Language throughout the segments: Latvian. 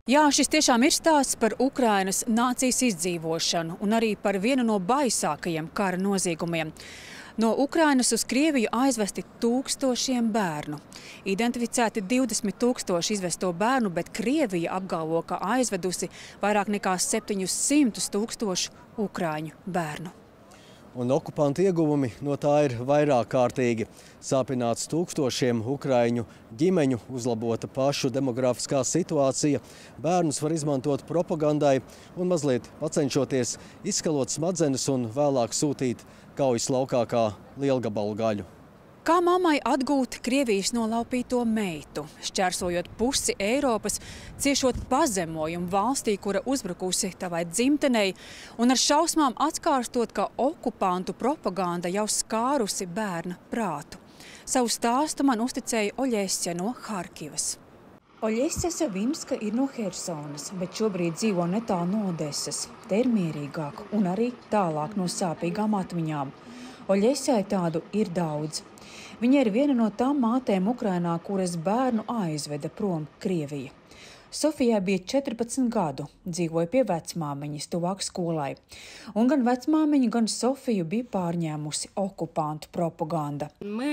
Jā, šis tiešām ir stāsts par Ukrainas nācijas izdzīvošanu un arī par vienu no baisākajiem kara noziegumiem. No Ukrainas uz Krieviju aizvesti tūkstošiem bērnu. Identificēti 20 000 izvesto bērnu, bet Krievija apgalvo, ka aizvedusi vairāk nekā 700 000 ukraiņu bērnu. Un okupantu ieguvumi no tā ir vairāk kārtīgi. Sāpināts tūkstošiem ukraiņu ģimeņu, uzlabota pašu demografiskā situācija, bērnus var izmantot propagandai un mazliet pacenšoties izskalot smadzenes un vēlāk sūtīt kaujas laukā kā lielgabalu gaļu. Kā mammai atgūt Krievijas nolaupīto meitu, šķērsojot pusi Eiropas, ciešot pazemojumu valstī, kura uzbrukusi tavai dzimtenei, un ar šausmām atkārtot, ka okupantu propaganda jau skārusi bērna prātu. Savu stāstu man uzticēja Oļesja no Harkivas. Oļesja Savinska ir no Hersonas, bet šobrīd dzīvo netālu no Odesas. Te ir mierīgāk un arī tālāk no sāpīgām atmiņām. Oļesjai tādu ir daudz. Viņa ir viena no tām mātēm Ukrainā, kuras bērnu aizveda prom Krievija. Sofijai bija 14 gadu, dzīvoja pie vecmāmiņas tuvāk skolai. Un gan vecmāmiņa, gan Sofiju bija pārņēmusi okupantu propaganda.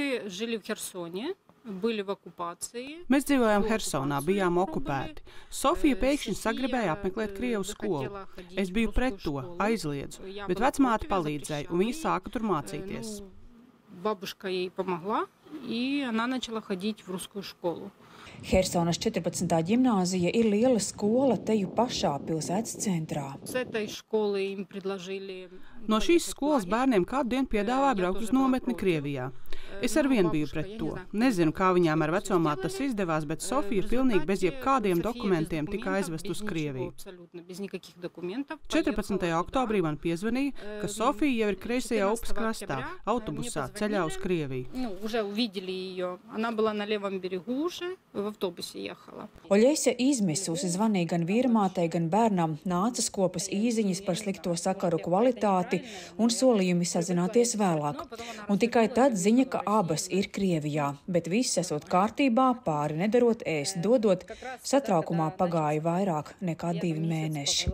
Mēs dzīvojām Hersonā, bijām okupēti. Sofija pēkšņi sagribēja apmeklēt Krievu skolu. Es biju pret to, aizliedzu, bet vecmāte palīdzēja, un viņa sāka tur mācīties. Бабушка ей помогла, и она начала ходить в русскую школу. Hersonas 14. ģimnāzija ir liela skola teju pašā pilsētas centrā. No šīs skolas bērniem kādu dienu piedāvāja braukt uz nometni Krievijā. Es arvien biju pret to. Nezinu, kā viņām ar vecomāti tas izdevās, bet Sofija pilnīgi bez jebkādiem dokumentiem tika aizvest uz Krieviju. 14. oktobrī man piezvanīja, ka Sofija jau ir kreisajā upes krastā, autobusā, ceļā uz Krieviju. Oļesja izmisusi zvanīja gan vīrmātei, gan bērnam, nāca skopas īziņas par slikto sakaru kvalitāti un solījumi sazināties vēlāk. Un tikai tad ziņa, ka abas ir Krievijā, bet viss esot kārtībā, pāri nedarot, ēst dodot, satraukumā pagāja vairāk nekā 2 mēneši.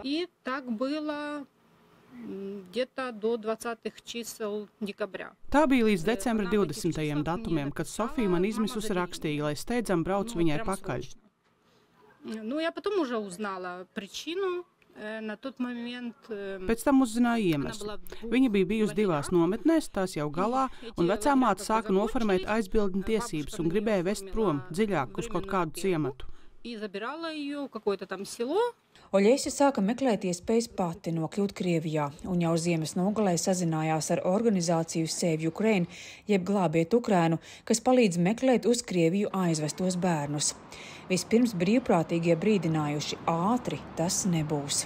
Tā bija līdz decembra 20. datumiem, kad Sofija man izmisusi rakstīja, lai steidzam brauc viņai pakaļ. Pēc tam uzzināja iemeslu. Viņa bija bijusi 2 nometnēs, tās jau galā, un vecāmāte sāka noformēt aizbildņu tiesības un gribēja vest prom, dziļāk uz kaut kādu ciematu. Oļesja sāka meklēt iespējas pati nokļūt Krievijā, un jau ziemas nogalē sazinājās ar organizāciju Save Ukraine, jeb Glābiet Ukrainu, kas palīdz meklēt uz Krieviju aizvestos bērnus. Vispirms brīvprātīgie brīdinājuši, ātri tas nebūs.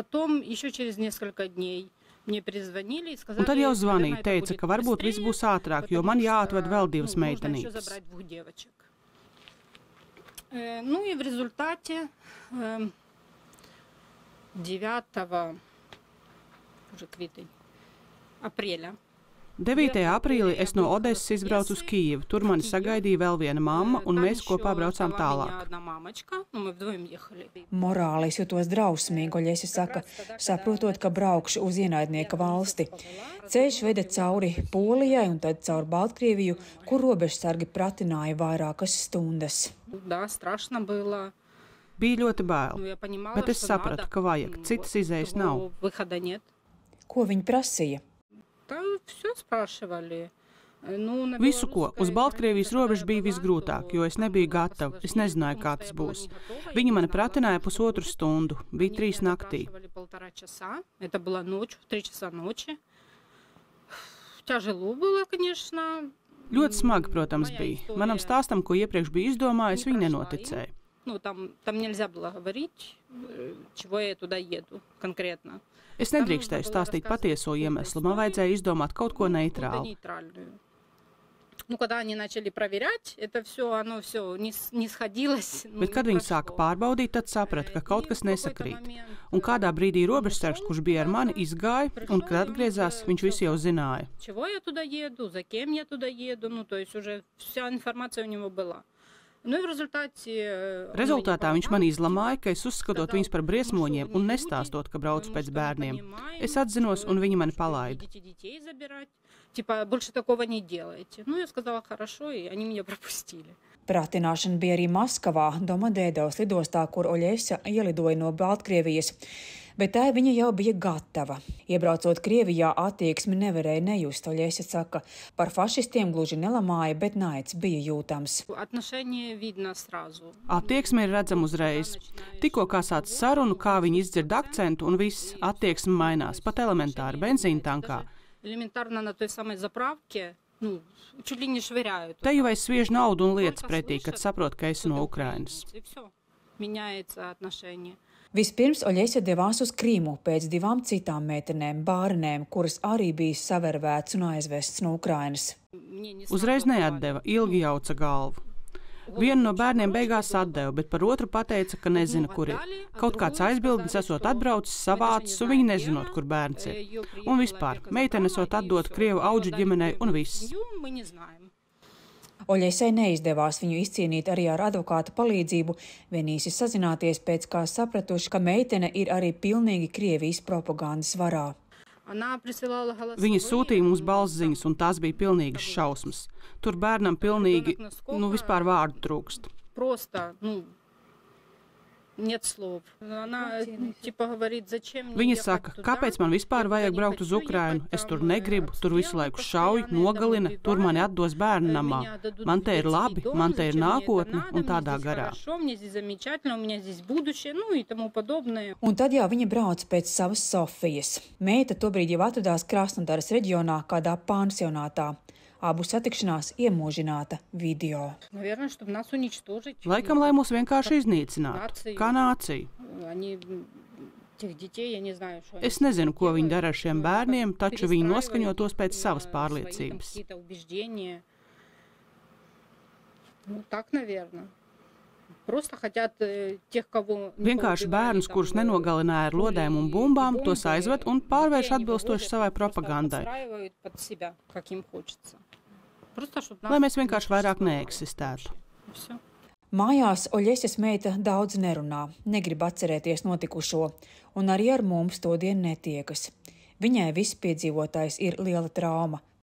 Un tad jau zvanīja, teica, ka varbūt viss būs ātrāk, jo man jāatved vēl 2 meitenītes. И в результате 9 апреля 9. aprīlī es no Odesas izbraucu uz Kijivu. Tur mani sagaidīja vēl viena mamma, un mēs kopā braucām tālāk. Morāli es jutos drausmīgi, Oļesja saka, saprotot, ka braukšu uz ienaidnieka valsti. Ceļš veda cauri Polijai un tad cauri Baltkrieviju, kur robežsargi pratināja vairākas stundas. Bija ļoti bail, bet es sapratu, ka vajag, citas izējas nav. Ko viņi prasīja? Visu, ko. Uz Baltkrievijas robežas bija visgrūtāk, jo es nebiju gatava, es nezināju, kā tas būs. Viņi mani pratināja 1,5 stundu, bija 3 naktī. Ļoti smagi, protams, bija. Manam stāstam, ko iepriekš bija izdomājis, viņi nenoticēja. Es nedrīkstēju stāstīt patieso iemeslu, man vajadzēja izdomāt kaut ko neitrālu. Bet, kad viņi sāka pārbaudīt, tad saprata, ka kaut kas nesakrīt. Un kādā brīdī robežsargs, kurš bija ar mani, izgāja, un, kad atgriezās, viņš visu jau zināja. Rezultātā viņš man izlamāja, ka es uzskatot viņus par briesmoņiem un nestāstot, ka braucu pēc bērniem. Es atzinos, un viņi mani palaida. Pratināšana bija arī Maskavā, Domodēdovas lidostā, kur Oļesia ielidoja no Baltkrievijas. Bet tā viņa jau bija gatava. Iebraucot Krievijā, attieksmi nevarēja nejust. Oļesia saka, par fašistiem gluži nelamāja, bet naids bija jūtams. Attieksme ir redzama uzreiz. Tikko kā sāc sarunu, kā viņi izdzird akcentu, un viss attieksme mainās, pat elementāri benzīna tankā. Te jau es sviežu naudu un lietas pretī, kad saprot, ka esi no Ukrainas. Vispirms Oļesia devās uz Krīmu pēc 2 citām meitenēm, bārenēm, kuras arī bija savervēts un aizvests no Ukrainas. Uzreiz neatdeva, ilgi jauca galvu. Vienu no bērniem beigās atdeva, bet par otru pateica, ka nezina, kur ir. Kaut kāds aizbildnis esot atbraucis, savācis, un viņi nezinot, kur bērns ir. Un vispār, meitene esot atdot Krievu audžu ģimenei un viss. Oļesiai neizdevās viņu izcīnīt arī ar advokāta palīdzību, vien īsi sazināties pēc kā sapratuši, ka meitene ir arī pilnīgi Krievijas propagandas varā. Viņi sūtīja mums balsziņas, un tās bija pilnīgas šausmas. Tur bērnam pilnīgi, vispār vārdu trūkst. Viņa saka, kāpēc man vispār vajag braukt uz Ukrainu? Es tur negribu, tur visu laiku šauj, nogalina, tur mani atdos bērnu namā. Man te ir labi, man te ir nākotne un tādā garā. Un tad jau viņa brauc pēc savas Sofijas. Meita tobrīd jau atradās Krasnodaras reģionā kādā pansionātā. Abu satikšanās iemūžināta video. Laikam, lai mūs vienkārši iznīcinātu, kā nācija. Es nezinu, ko viņi dara ar šiem bērniem, taču viņi noskaņo tos pēc savas pārliecības. Vienkārši bērnus, kurus nenogalināja ar lodēm un bumbām, tos aizved un pārvērš atbilstoši savai propagandai. Lai mēs vienkārši vairāk neeksistētu. Mājās Oļesias meita daudz nerunā, negrib atcerēties notikušo, un arī ar mums todien netiekas. Viņai viss piedzīvotais ir liela trauma,